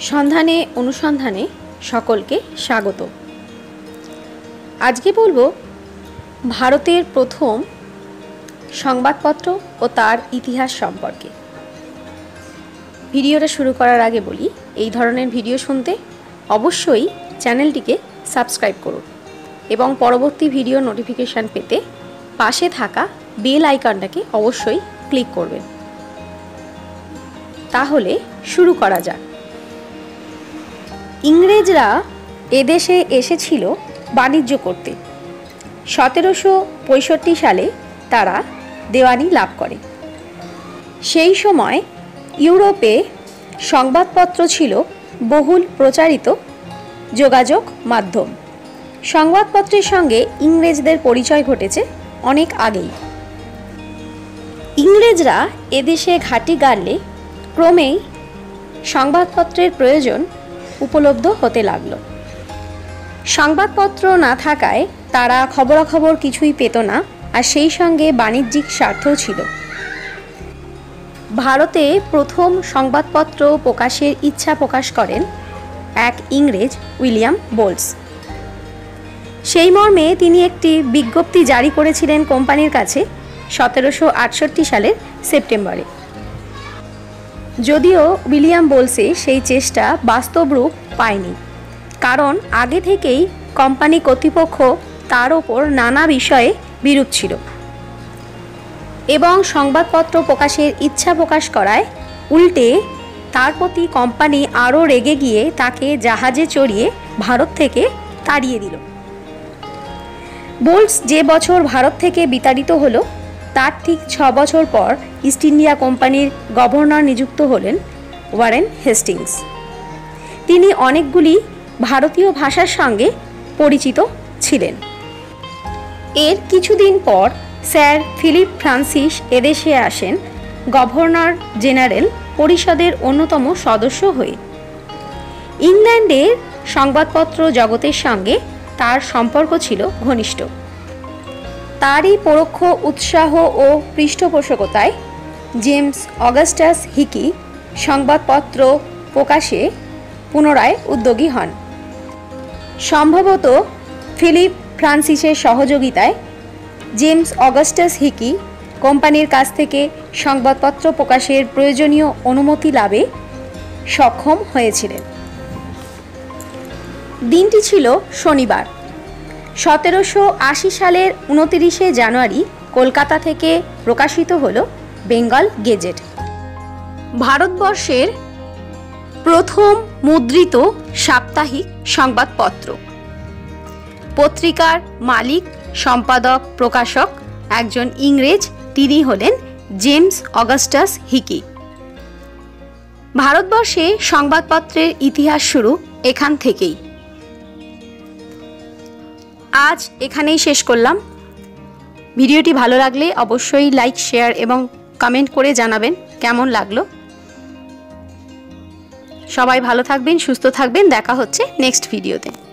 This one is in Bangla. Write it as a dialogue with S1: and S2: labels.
S1: সন্ধানে অনুসন্ধানে সকলকে স্বাগত। আজকে বলবো ভারতের প্রথম সংবাদপত্র ও তার ইতিহাস সম্পর্কে। ভিডিওটা শুরু করার আগে বলি, এই ধরনের ভিডিও শুনতে অবশ্যই চ্যানেলটিকে সাবস্ক্রাইব করুন এবং পরবর্তী ভিডিও নোটিফিকেশান পেতে পাশে থাকা বেল আইকনটাকে অবশ্যই ক্লিক করবেন। তাহলে শুরু করা যাক। ইংরেজরা এদেশে এসেছিল বাণিজ্য করতে। 1765 সালে তারা দেওয়ানি লাভ করে। সেই সময় ইউরোপে সংবাদপত্র ছিল বহুল প্রচারিত যোগাযোগ মাধ্যম। সংবাদপত্রের সঙ্গে ইংরেজদের পরিচয় ঘটেছে অনেক আগেই। ইংরেজরা এদেশে ঘাঁটি গাড়লে ক্রমেই সংবাদপত্রের প্রয়োজন উপলব্ধ হতে লাগলো। সংবাদপত্র না থাকায় তারা খবরাখবর কিছুই পেত না, আর সেই সঙ্গে বাণিজ্যিক স্বার্থও ছিল। ভারতে প্রথম সংবাদপত্র প্রকাশের ইচ্ছা প্রকাশ করেন এক ইংরেজ, উইলিয়াম বোলস। সেই মর্মে তিনি একটি বিজ্ঞপ্তি জারি করেছিলেন কোম্পানির কাছে 1768 সালের সেপ্টেম্বরে। যদিও উইলিয়াম বোলসে সেই চেষ্টা বাস্তব রূপ পায়নি, কারণ আগে থেকেই কোম্পানি কর্তৃপক্ষ তার ওপর নানা বিষয়ে বিরূপ ছিল এবং সংবাদপত্র প্রকাশের ইচ্ছা প্রকাশ করায় উল্টে তার প্রতি কোম্পানি আরও রেগে গিয়ে তাকে জাহাজে চড়িয়ে ভারত থেকে তাড়িয়ে দিল। বোলস যে বছর ভারত থেকে বিতাড়িত হলো, তার ঠিক 6 বছর পর ইস্ট ইন্ডিয়া কোম্পানির গভর্নর নিযুক্ত হলেন ওয়ারেন হেস্টিংস। তিনি অনেকগুলি ভারতীয় ভাষার সঙ্গে পরিচিত ছিলেন। এর কিছুদিন পর স্যার ফিলিপ ফ্রান্সিস এদেশে আসেন গভর্নর জেনারেল পরিষদের অন্যতম সদস্য হয়ে। ইংল্যান্ডের সংবাদপত্র জগতের সঙ্গে তার সম্পর্ক ছিল ঘনিষ্ঠ। তারই পরোক্ষ উৎসাহ ও পৃষ্ঠপোষকতায় জেমস অগাস্টাস হিকি সংবাদপত্র প্রকাশে পুনরায় উদ্যোগী হন। সম্ভবত ফিলিপ ফ্রান্সিসের সহযোগিতায় জেমস অগাস্টাস হিকি কোম্পানির কাছ থেকে সংবাদপত্র প্রকাশের প্রয়োজনীয় অনুমতি লাভে সক্ষম হয়েছিলেন। দিনটি ছিল শনিবার। 1780 সালের 29 জানুয়ারি কলকাতা থেকে প্রকাশিত হল বেঙ্গল গেজেট, ভারতবর্ষের প্রথম মুদ্রিত সাপ্তাহিক সংবাদপত্র। পত্রিকার মালিক, সম্পাদক, প্রকাশক একজন ইংরেজ, তিনি হলেন জেমস অগাস্টাস হিকি। ভারতবর্ষে সংবাদপত্রের ইতিহাস শুরু এখান থেকেই। আজ এখানেই শেষ করলাম। ভিডিওটি ভালো লাগলে অবশ্যই লাইক, শেয়ার এবং কমেন্ট করে জানাবেন কেমন লাগলো। সবাই ভালো থাকবেন, সুস্থ থাকবেন। দেখা হচ্ছে নেক্সট ভিডিওতে।